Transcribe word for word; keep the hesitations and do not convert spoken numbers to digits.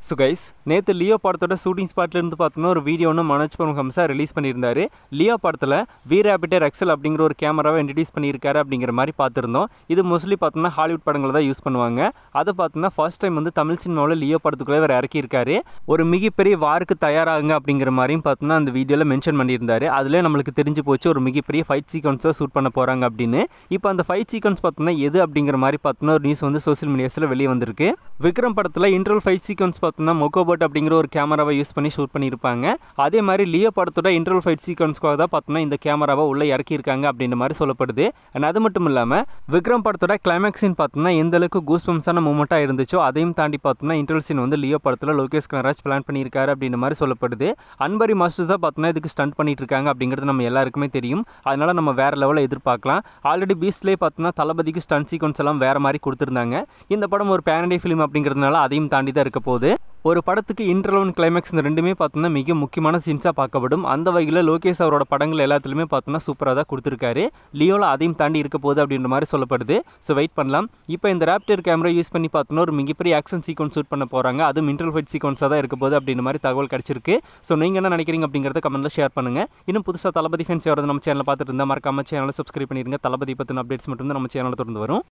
So guys நேற்று Leo படத்தோட shooting ஸ்பாட்லேருந்து பார்த்தோன்னா ஒரு வீடியோ ஒன்று மனோஜ் ஹம்சா ரிலீஸ் பண்ணியிருந்தாரு. லியோ படத்தில் வி ராப்டர் எக்ஸல் அப்படிங்கிற ஒரு கேமராவை இன்ட்ரடியூஸ் பண்ணியிருக்காரு அப்படிங்கிற மாதிரி பார்த்துருந்தோம். இது மோஸ்ட்லி பார்த்தோன்னா ஹாலிவுட் படங்களை தான் யூஸ் பண்ணுவாங்க. அதை பார்த்தோன்னா ஃபர்ஸ்ட் டைம் வந்து தமிழ் சினிமாவில் லியோ படத்துக்குள்ளே அவர் இறக்கியிருக்காரு. ஒரு மிகப்பெரிய வாருக்கு தயாராகுங்க அப்படிங்கிற மாதிரியும் பார்த்தோன்னா அந்த வீடியோவில் மென்ஷன் பண்ணியிருந்தாரு. அதிலே நம்மளுக்கு தெரிஞ்சு போச்சு ஒரு மிகப்பெரிய ஃபைட் சீக்வன்ஸாக ஷூட் பண்ண போகிறாங்க அப்படின்னு. இப்போ அந்த ஃபைட் சீக்வன்ஸ் பார்த்தோன்னா எது அப்படிங்கிற மாதிரி பார்த்தோன்னா ஒரு நியூஸ் வந்து சோசியல் மீடியாஸில் வெளியே வந்திருக்கு. விக்ரம் படத்தில் இன்ட்ரோல் ஃபைட் சீக்வன்ஸ் பார்த்தோன்னா மொக்கோபோட் அப்படிங்கிற ஒரு கேமராவை யூஸ் பண்ணி ஷூட் பண்ணியிருப்பாங்க. அதே மாதிரி லியோ படத்தோட இன்ட்ரோல் ஃபைட் சீக்வன்ஸ்க்காக தான் பார்த்தோன்னா இந்த கேமராவை உள்ளே இறக்கியிருக்காங்க அப்படின்ற மாதிரி சொல்லப்படுது. அண்ட் அது மட்டும் இல்லாமல் விக்ரம் படத்தோட கிளைமேக்ஸ் சீன் பார்த்தோன்னா எந்த அளவுக்கு கூஸ்பம்ஸான மூமெண்ட்டாக இருந்துச்சோ அதையும் தாண்டி பார்த்தோன்னா இன்ட்ரோல் சீன் வந்து லியோ படத்தில் லோகேஷ் கனகராஜ் பிளான் பண்ணியிருக்காரு அப்படின்ற மாதிரி சொல்லப்படுது. அன்பரி மாஸ்டர்ஸ் தான் பார்த்தோன்னா இதுக்கு ஸ்டண்ட் பண்ணிட்டு இருக்காங்க அப்படிங்கிறது நம்ம எல்லாருக்குமே தெரியும். அதனால நம்ம வேற லெவலில் எதிர்பார்க்கலாம். ஆல்ரெடி பீஸ்ட்லேயே பார்த்தோன்னா தளபதிக்கு ஸ்டண்ட் சீக்வன்ஸ் எல்லாம் வேற மாதிரி கொடுத்துருந்தாங்க. இந்த படம் ஒரு பேனடே ஃபிலிம் அப்படிங்கிறதுனால அதையும் தாண்டி தான் இருக்க போகுது. ஒரு படத்துக்கு இன்ட்ரல் அண்ட் கிளைமேக்ஸ் இந்த ரெண்டுமே பார்த்தோன்னா மிக முக்கியமான சீன்ஸாக பார்க்கப்படும். அந்த வகையில் லோகேஷ் அவரோட படங்கள் எல்லாத்துலேயுமே பார்த்தோன்னா சூப்பராக தான் கொடுத்துருக்காரு. லியோவில் அதையும் தாண்டி இருக்க போகுது அப்படின்ற மாதிரி சொல்லப்படுது. ஸோ வெயிட் பண்ணலாம். இப்போ இந்த ராப்டர் கேமரா யூஸ் பண்ணி பார்த்தோன்னா ஒரு மிகப்பெரிய ஆக்ஷன் சீக்வன்ஸ் ஷூட் பண்ண போகிறாங்க. அதுவும் இன்ட்ரல் ஃபைட் சீக்வன்ஸாக தான் இருக்க போகுது அப்படின்ற மாதிரி தகவல் கிடச்சிருக்கு. ஸோ நீங்கள் என்ன நினைக்கிறீங்க அப்படிங்கிறத கமெண்ட்டில் ஷேர் பண்ணுங்கள். இன்னும் புதுசாக தளபதி ஃபேன்ஸ் யாராவது நம்ம சேனலில் பார்த்துட்டு இருந்தால் மறக்காம சேனலை சப்ஸ்கிரைப் பண்ணிடுங்க. தளபதி பற்றின அப்டேட்ஸ் மட்டும் தான் நம்ம சேனலில் தொடர்ந்து வரும்.